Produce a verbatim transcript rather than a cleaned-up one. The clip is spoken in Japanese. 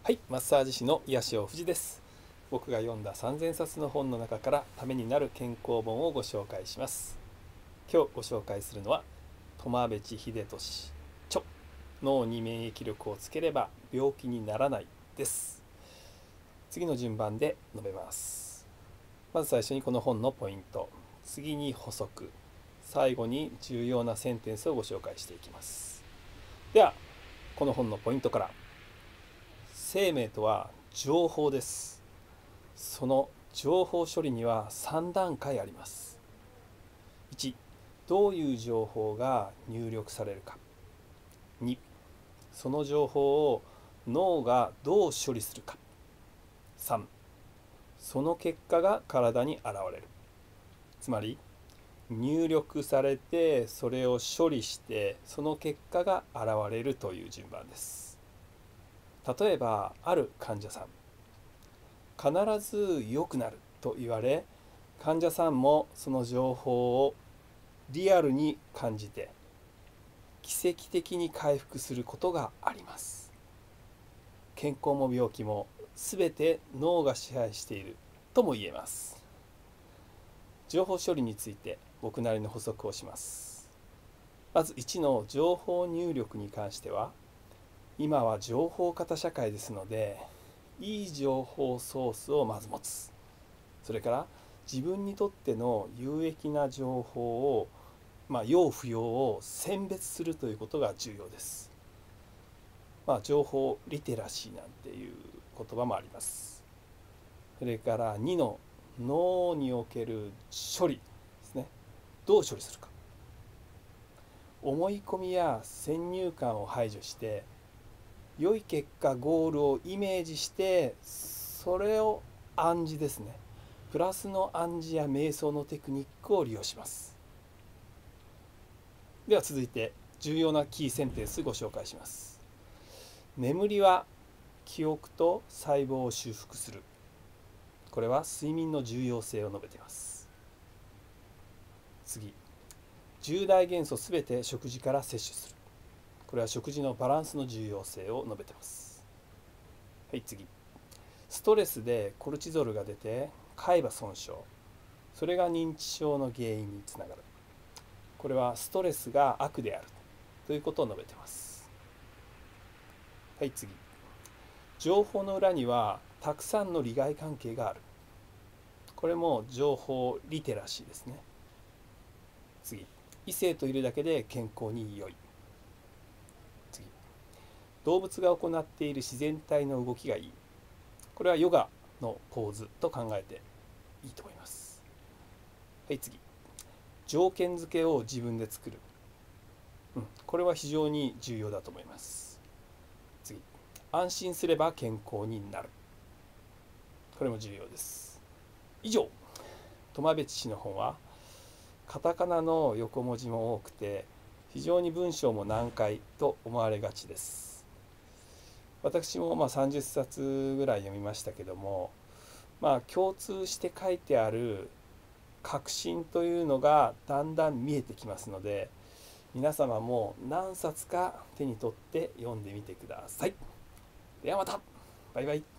はい、マッサージ師の癒し尾藤です。僕が読んださんぜんさつの本の中からためになる健康本をご紹介します。今日ご紹介するのは苫部地秀俊著脳に免疫力をつければ病気にならないです。次の順番で述べます。まず最初にこの本のポイント、次に補足、最後に重要なセンテンスをご紹介していきます。ではこの本のポイントから。生命とは情報です。その情報処理にはさん段階あります。いち、どういう情報が入力されるか。に、その情報を脳がどう処理するか。さん、その結果が体に現れる。つまり入力されてそれを処理してその結果が現れるという順番です。例えばある患者さん、必ず良くなると言われ、患者さんもその情報をリアルに感じて奇跡的に回復することがあります。健康も病気も全て脳が支配しているとも言えます。情報処理について僕なりの補足をします。まずいちの情報入力に関しては、今は情報型社会ですので、いい情報ソースをまず持つ。それから自分にとっての有益な情報を、まあ、要不要を選別するということが重要です。まあ、情報リテラシーなんていう言葉もあります。それからにの脳における処理ですね。どう処理するか。思い込みや先入観を排除して、良い結果ゴールをイメージして、それを暗示ですね、プラスの暗示や瞑想のテクニックを利用します。では続いて重要なキーセンテンスご紹介します。眠りは記憶と細胞を修復する。これは睡眠の重要性を述べています。次、重大元素すべて食事から摂取する。これは食事のバランスの重要性を述べています。はい、次。ストレスでコルチゾルが出て海馬損傷。それが認知症の原因につながる。これはストレスが悪であるということを述べています。はい、次。情報の裏にはたくさんの利害関係がある。これも情報リテラシーですね。次。異性といるだけで健康に良い。動物が行っている自然体の動きがいい。これはヨガのポーズと考えていいと思います。はい、次。条件付けを自分で作る。うん、これは非常に重要だと思います。次。安心すれば健康になる。これも重要です。以上、苫部知氏の本はカタカナの横文字も多くて非常に文章も難解と思われがちです。私もまあさんじゅっさつぐらい読みましたけども、まあ、共通して書いてある核心というのがだんだん見えてきますので、皆様も何冊か手に取って読んでみてください。ではまた。バイバイ。